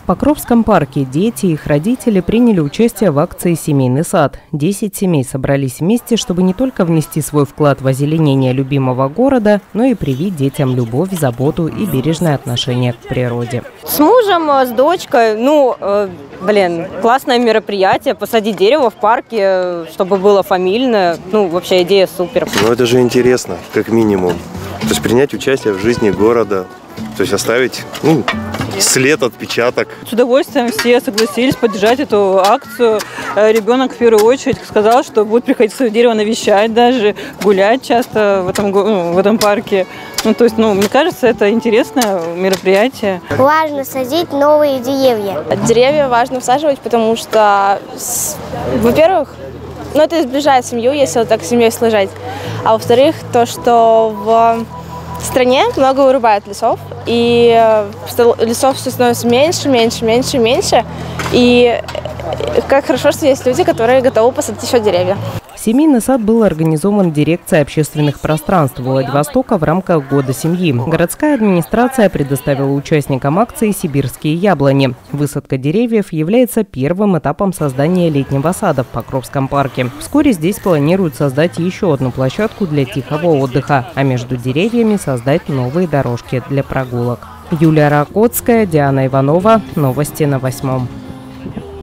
Покровском парке дети и их родители приняли участие в акции «Семейный сад». 10 семей собрались вместе, чтобы не только внести свой вклад в озеленение любимого города, но и привить детям любовь, заботу и бережное отношение к природе. С мужем, с дочкой, классное мероприятие, посадить дерево в парке, чтобы было фамильное, вообще идея супер. Это же интересно, как минимум. То есть принять участие в жизни города, то есть оставить след, отпечаток. С удовольствием все согласились поддержать эту акцию. Ребенок в первую очередь сказал, что будет приходить свое дерево навещать, даже гулять часто в этом парке. Мне кажется, это интересное мероприятие. Важно садить новые деревья. Деревья важно всаживать, потому что, во-первых, это сближает семью, если так семьей сложить. А во-вторых, то, что в стране много вырубают лесов, и лесов все становится меньше. И как хорошо, что есть люди, которые готовы посадить еще деревья. Семейный сад был организован дирекцией общественных пространств Владивостока в рамках Года семьи. Городская администрация предоставила участникам акции сибирские яблони. Высадка деревьев является первым этапом создания летнего сада в Покровском парке. Вскоре здесь планируют создать еще одну площадку для тихого отдыха, а между деревьями создать новые дорожки для прогулок. Юлия Ракотская, Диана Иванова. Новости на 8.